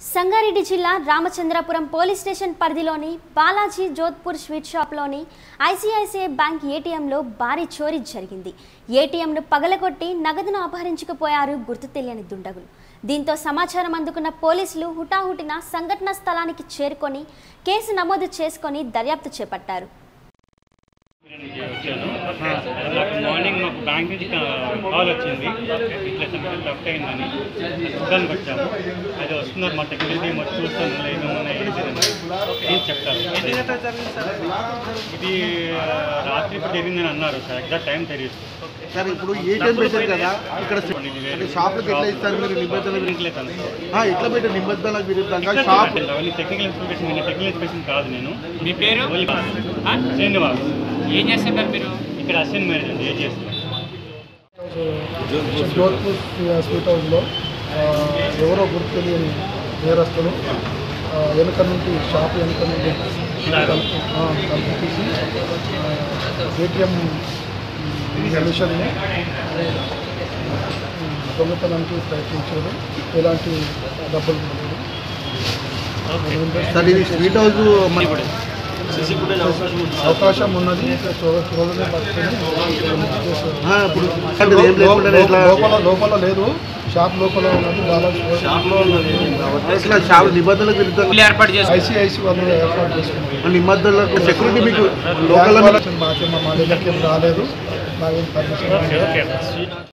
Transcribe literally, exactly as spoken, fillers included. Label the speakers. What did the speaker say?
Speaker 1: సంగారెడ్డి జిల్లా Ramachandrapuram police station పరిధిలోని Balaji Jodhpur sweet షాప్లోని ఐసిఐసిఐ బ్యాంక్ ఏటీఎంలో భారీ చోరీ జరిగింది. ఏటీఎంను పగలగొట్టి నగదును అపహరించుకుపోయారు గుర్తు తెలియని దుండగులు. దీంతో సమాచారం అందుకున్న పోలీసులు హుటాహుటిన సంఘటనా స్థలానికి చేరుకొని కేసు నమోదు చేసుకొని దర్యాప్తు చేపట్టారు.
Speaker 2: మార్నింగ్ మాకు బ్యాంక్ నుంచి కాల్ వచ్చింది, ఇట్లా థెఫ్ట్ అయిందని చూడడానికి వచ్చాము. అది వస్తున్నారు మా టెక్నికల్ టీమ్ వచ్చి చూస్తాను ఏం చెప్తారు. ఇది రాత్రి జరిగిందని అన్నారు సార్, ఎగ్జాక్ట్ టైం తెలియదు
Speaker 3: సార్. ఇప్పుడు ఏటీఎం పెట్టారు కదా, ఇక్కడ షాప్లకు ఎట్లా ఇస్తారు మీరు? నిబంధనల ఎట్లా పెట్టారు? నిబంధనలకు విరుద్ధంగా shop
Speaker 2: technical inspection technical inspection కాదు. నేను
Speaker 4: మీ పేరు
Speaker 2: శ్రీనివాస్.
Speaker 4: ఏం చేస్తుంటారు మీరు
Speaker 2: ఇక్కడ అసిస్టెంట్ మేనేజర్ ఏం చేస్తున్నారు?
Speaker 5: జోధ్పూర్ స్వీట్ హౌస్లో ఎవరో గుర్తు తెలియని నేరస్తులు వెనుక నుండి షాప్ వెనుక నుండి కలిపి ఏటీఎం మిషన్ని దొంగతనానికి ప్రయత్నించారు. ఎలాంటి డబ్బులు
Speaker 3: సార్ ఇది స్వీట్ హౌస్
Speaker 5: అవకాశం ఉన్నది. లోపల లోపల లేదు, షాప్ లోపల ఉన్నది.
Speaker 3: షాప్లో ఉన్నది. షాప్ నిబంధనలకు విరుద్ధంగా
Speaker 4: ఏర్పాటు చేసి
Speaker 5: ఐసిఐసి వాళ్ళు ఏర్పాటు చేసుకున్నారు.
Speaker 3: నిబంధనలకు సెక్యూరిటీ మీకు లోకల్
Speaker 5: మా దగ్గరికి రాలేదు. నాకేం పర్మిషన్